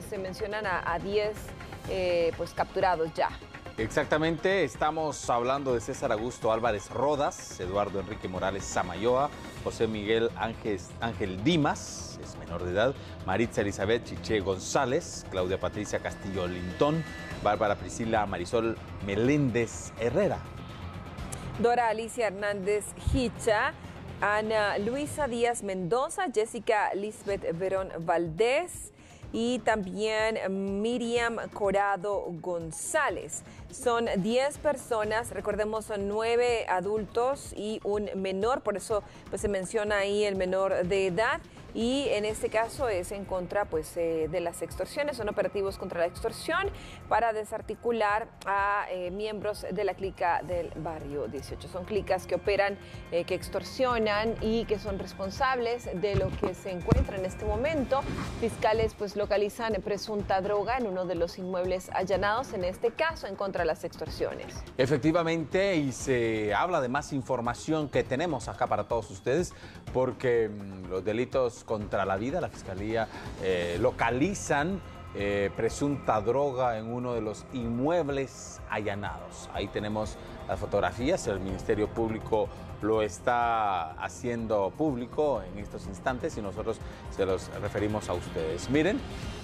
se mencionan a 10 pues capturados ya. Exactamente, estamos hablando de César Augusto Álvarez Rodas, Eduardo Enrique Morales Samayoa, José Miguel Ángel Dimas, es menor de edad, Maritza Elizabeth Chiché González, Claudia Patricia Castillo Lintón, Bárbara Priscila Marisol Meléndez Herrera, Dora Alicia Hernández Hicha, Ana Luisa Díaz Mendoza, Jessica Lisbeth Verón Valdés y también Miriam Corado González. Son 10 personas, recordemos son 9 adultos y un menor, por eso pues se menciona ahí el menor de edad. Y en este caso es en contra pues, de las extorsiones, son operativos contra la extorsión para desarticular a miembros de la clica del barrio 18. Son clicas que operan, que extorsionan y que son responsables de lo que se encuentra en este momento. Fiscales pues localizan presunta droga en uno de los inmuebles allanados, en este caso en contra de las extorsiones. Efectivamente, y se habla de más información que tenemos acá para todos ustedes, porque los delitos contra la vida, la Fiscalía localizan presunta droga en uno de los inmuebles allanados. Ahí tenemos las fotografías, el Ministerio Público lo está haciendo público en estos instantes y nosotros se los referimos a ustedes. Miren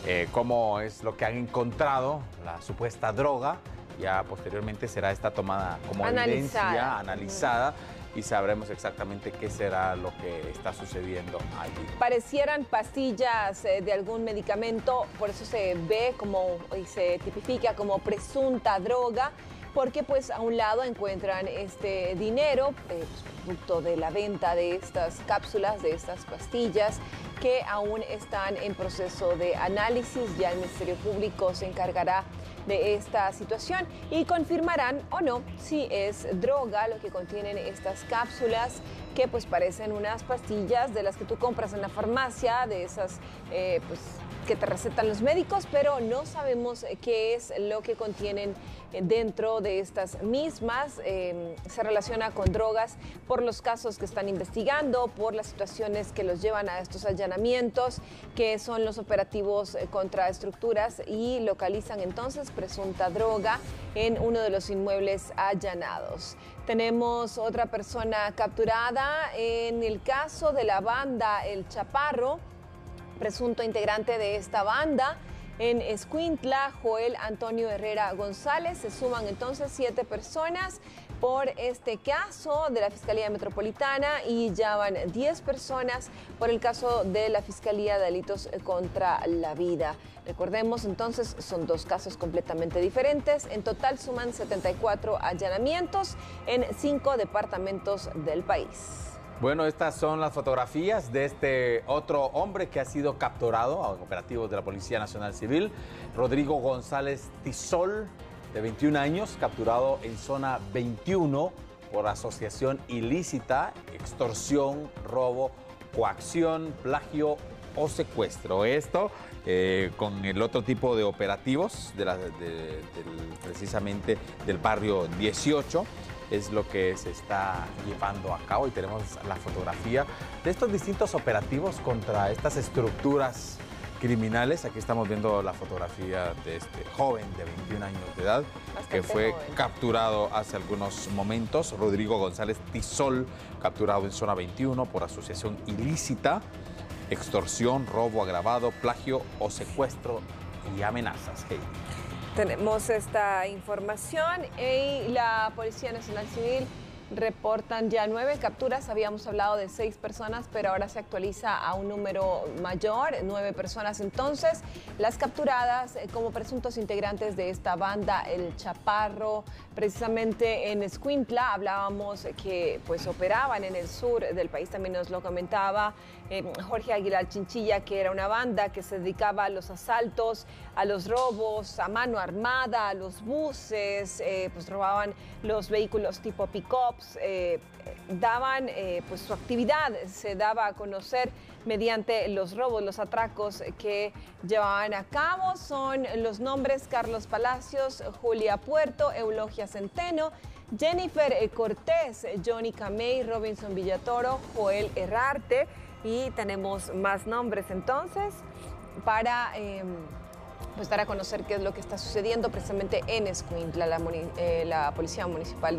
cómo es lo que han encontrado, la supuesta droga. Ya posteriormente será esta tomada como evidencia, analizada, y sabremos exactamente qué será lo que está sucediendo allí. Parecieran pastillas de algún medicamento, por eso se ve como y se tipifica como presunta droga, porque pues a un lado encuentran este dinero, producto de la venta de estas cápsulas, de estas pastillas, que aún están en proceso de análisis. Ya el Ministerio Público se encargará de esta situación y confirmarán o no si es droga lo que contienen estas cápsulas, que pues parecen unas pastillas de las que tú compras en la farmacia, de esas pues que te recetan los médicos, pero no sabemos qué es lo que contienen dentro de estas mismas. Se relaciona con drogas por los casos que están investigando, por las situaciones que los llevan a estos allanamientos, que son los operativos contra estructuras, y localizan entonces presunta droga en uno de los inmuebles allanados. Tenemos otra persona capturada en el caso de la banda El Chaparro, presunto integrante de esta banda. En Escuintla, Joel Antonio Herrera González. Se suman entonces 7 personas por este caso de la Fiscalía Metropolitana y ya van 10 personas por el caso de la Fiscalía de Delitos contra la Vida. Recordemos entonces, son 2 casos completamente diferentes. En total suman 74 allanamientos en 5 departamentos del país. Bueno, estas son las fotografías de este otro hombre que ha sido capturado a operativos de la Policía Nacional Civil, Rodrigo González Tisol, de 21 años, capturado en zona 21 por asociación ilícita, extorsión, robo, coacción, plagio o secuestro. Esto con el otro tipo de operativos precisamente del barrio 18. Es lo que se está llevando a cabo y tenemos la fotografía de estos distintos operativos contra estas estructuras criminales. Aquí estamos viendo la fotografía de este joven de 21 años de edad que fue capturado hace algunos momentos. Rodrigo González Tisol, capturado en zona 21 por asociación ilícita, extorsión, robo agravado, plagio o secuestro y amenazas. Hey. Tenemos esta información y la Policía Nacional Civil reportan ya 9 capturas. Habíamos hablado de 6 personas, pero ahora se actualiza a un número mayor, 9 personas entonces. Las capturadas como presuntos integrantes de esta banda, El Chaparro, precisamente en Escuintla. Hablábamos que pues operaban en el sur del país, también nos lo comentaba Jorge Aguilar Chinchilla, que era una banda que se dedicaba a los asaltos, a los robos a mano armada, a los buses, pues robaban los vehículos tipo pick-ups, daban pues su actividad, se daba a conocer mediante los robos, los atracos que llevaban a cabo. Son los nombres: Carlos Palacios, Julia Puerto, Eulogia Centeno, Jennifer Cortés, Johnny Camey, Robinson Villatoro, Joel Herrarte, y tenemos más nombres entonces para pues dar a conocer qué es lo que está sucediendo precisamente en Escuintla. La Policía Municipal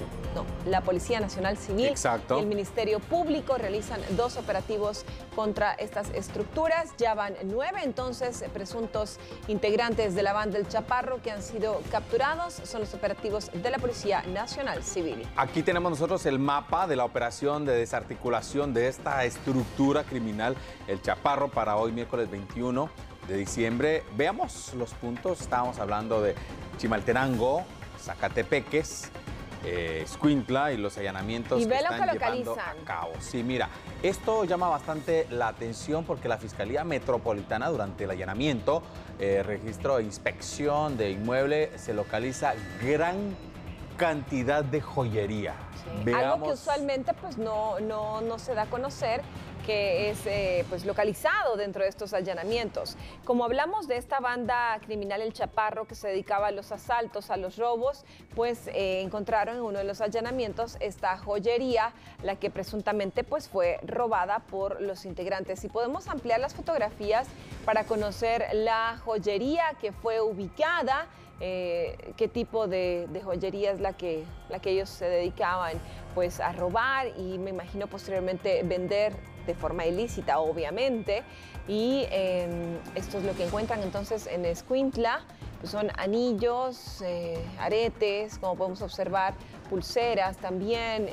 la Policía Nacional Civil Exacto. y el Ministerio Público realizan 2 operativos contra estas estructuras. Ya van 9 entonces presuntos integrantes de la banda El Chaparro que han sido capturados. Son los operativos de la Policía Nacional Civil. Aquí tenemos nosotros el mapa de la operación de desarticulación de esta estructura criminal El Chaparro para hoy, miércoles 21 de diciembre. Veamos los puntos. Estábamos hablando de Chimaltenango, Zacatepeques, Escuintla y los allanamientos y que ve lo están que llevando localizan. a cabo. Sí, mira, esto llama bastante la atención porque la Fiscalía Metropolitana durante el allanamiento, registro e inspección de inmueble, se localiza gran cantidad de joyería. Sí. Algo que usualmente pues no se da a conocer, que es pues localizado dentro de estos allanamientos. Como hablamos de esta banda criminal El Chaparro que se dedicaba a los asaltos, a los robos, pues encontraron en uno de los allanamientos esta joyería, la que presuntamente pues fue robada por los integrantes. Y podemos ampliar las fotografías para conocer la joyería que fue ubicada, qué tipo de joyería es la que ellos se dedicaban pues a robar y me imagino posteriormente vender de forma ilícita, obviamente. Y esto es lo que encuentran entonces en Escuintla, pues son anillos, aretes, como podemos observar, pulseras también.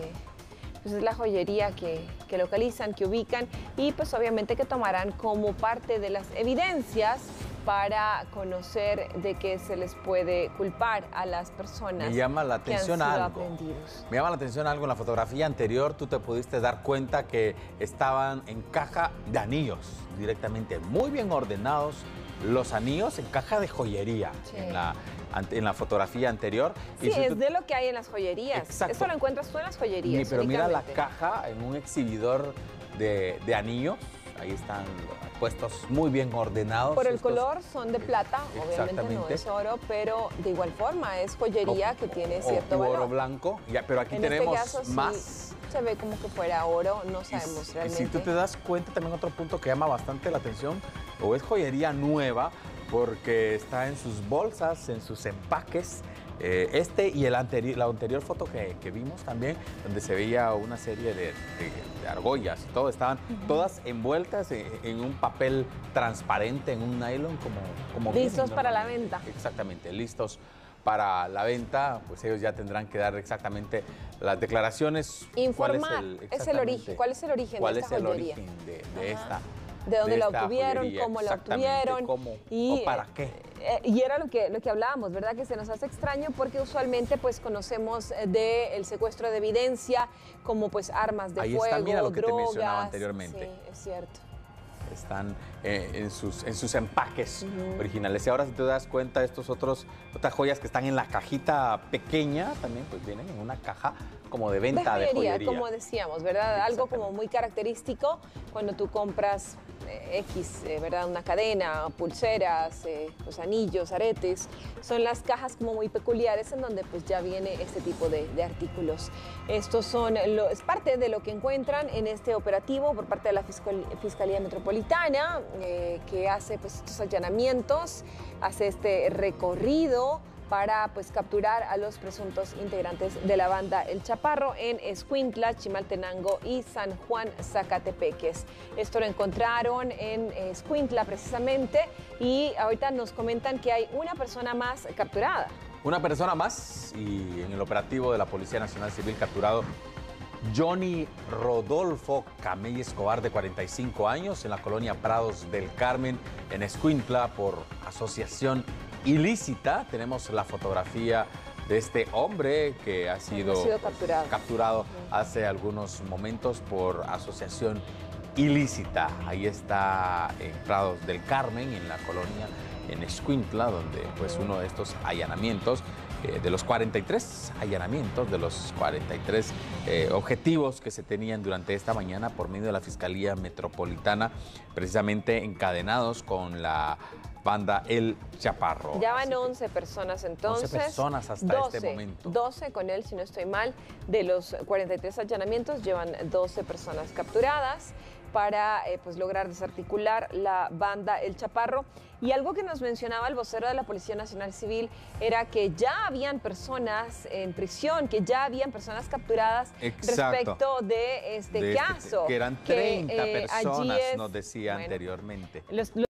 Pues es la joyería que localizan, que ubican y pues obviamente que tomarán como parte de las evidencias para conocer de qué se les puede culpar a las personas. Me llama la atención que han sido algo. aprendidos. Me llama la atención algo en la fotografía anterior. Tú te pudiste dar cuenta que estaban en caja de anillos directamente, muy bien ordenados los anillos en caja de joyería. Sí. En la fotografía anterior. Sí, es de lo que hay en las joyerías. Exacto. Eso lo encuentras tú en las joyerías. Pero mira la caja en un exhibidor de anillos. Ahí están puestos muy bien ordenados. Por el color son de plata, obviamente no es oro, pero de igual forma es joyería que tiene cierto valor. Oro blanco, pero aquí tenemos más. Se ve como que fuera oro, no sabemos realmente. Y si tú te das cuenta, también otro punto que llama bastante la atención, o es joyería nueva, porque está en sus bolsas, en sus empaques. Y la anterior foto que vimos también, donde se veía una serie de argollas y todo, estaban todas envueltas en un papel transparente, en un nylon, como listos para la venta. Exactamente, listos para la venta. Pues ellos ya tendrán que dar exactamente las declaraciones. Informar, ¿cuál es el origen de esta joyería? ¿Cuál es el origen de esta? ¿De dónde la obtuvieron? ¿Cómo la obtuvieron? ¿O para qué? Y era lo que hablábamos, ¿verdad? Que se nos hace extraño porque usualmente pues conocemos del secuestro de evidencia como pues armas de fuego, ahí está, mira lo que drogas. Te mencionaba anteriormente. Sí, es cierto. Están en sus empaques originales. Y ahora si te das cuenta, otras joyas que están en la cajita pequeña, también pues vienen en una caja como de venta de joyería. Como decíamos, ¿verdad? Algo como muy característico cuando tú compras ¿verdad? Una cadena, pulseras, pues anillos, aretes. Son las cajas como muy peculiares en donde pues ya viene este tipo de artículos. Estos es parte de lo que encuentran en este operativo por parte de la Fiscalía Metropolitana, que hace pues estos allanamientos, hace este recorrido para pues capturar a los presuntos integrantes de la banda El Chaparro en Escuintla, Chimaltenango y San Juan Zacatepeques. Esto lo encontraron en Escuintla precisamente y ahorita nos comentan que hay una persona más capturada. Una persona más y en el operativo de la Policía Nacional Civil capturado Johnny Rodolfo Camey Escobar, de 45 años, en la colonia Prados del Carmen, en Escuintla, por asociación ilícita. Tenemos la fotografía de este hombre que ha sido capturado hace algunos momentos por asociación ilícita. Ahí está en Prados del Carmen, en la colonia, en Escuintla, donde pues uno de estos allanamientos, de los 43 allanamientos, de los 43 objetivos que se tenían durante esta mañana por medio de la Fiscalía Metropolitana, precisamente encadenados con la banda El Chaparro. Ya van 11 personas entonces. 11 personas hasta este momento. 12 con él, si no estoy mal. De los 43 allanamientos llevan 12 personas capturadas. para pues lograr desarticular la banda El Chaparro. Y algo que nos mencionaba el vocero de la Policía Nacional Civil era que ya habían personas en prisión, que ya habían personas capturadas respecto de este caso. Que eran 30 personas, allí nos decía anteriormente.